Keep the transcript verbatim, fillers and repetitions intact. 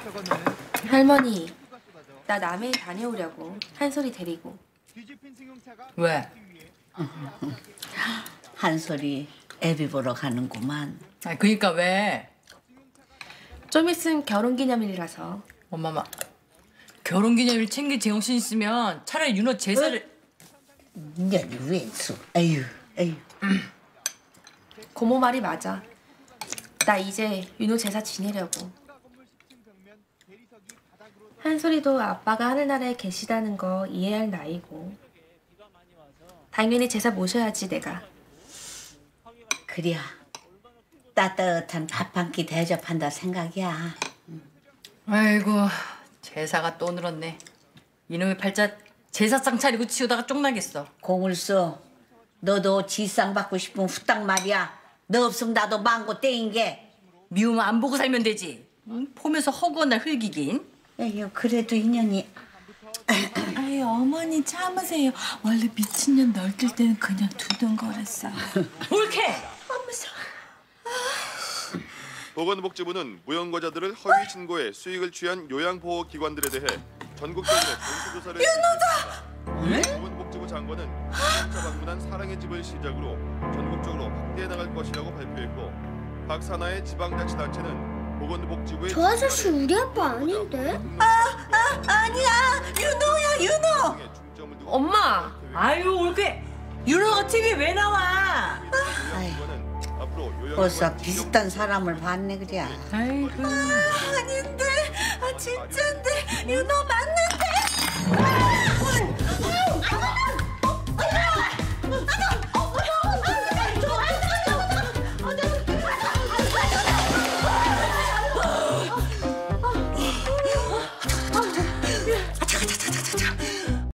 할머니, 나 남해 다녀오려고. 한솔이 데리고. 왜? 한솔이 애비 보러 가는구만. 아, 그니까 왜? 좀 있으면 결혼기념일이라서. 엄마마, 결혼기념일 챙길 제정신 있으면 차라리 윤호 제사를... 년이 웬수. 에휴, 에휴. 고모 말이 맞아. 나 이제 윤호 제사 지내려고. 한솔이도 아빠가 하늘나라에 계시다는 거 이해할 나이고. 당연히 제사 모셔야지 내가. 그래야 따뜻한 밥 한 끼 대접한다 생각이야. 아이고, 제사가 또 늘었네. 이놈의 팔자 제사상 차리고 치우다가 쪽나겠어. 공을 써. 너도 지상 받고 싶으면 후딱 말이야. 너 없으면 나도 망고 떼인 게. 미우면 안 보고 살면 되지. 응? 폼에서 허구한 날 흘기긴. 에휴, 그래도 인연이. 아유, 어머니 참으세요. 원래 미친년 널뛸 때는 그냥 두둥거렸어. 옳게! 보건복지부는 무연고자들을 허위 신고해 수익을 취한 요양보호기관들에 대해 전국적으로 전수조사를 윤호다! 보건복지부 장관은 진짜 방문한 사랑의 집을 시작으로 전국적으로 확대해 나갈 것이라고 발표했고, 각 산하의 지방자치단체는 보건복지부의 저 아저씨 우리 아빠 아닌데? 아, 아, 아니야. 윤호야, 윤호. 엄마! 아유, 옳게! 윤호가 티비에 왜 나와? 벌써 비슷한 사람을 봤네, 그래. 아이고. 아, 아닌데. 아, 진짠데. 윤호 맞는데.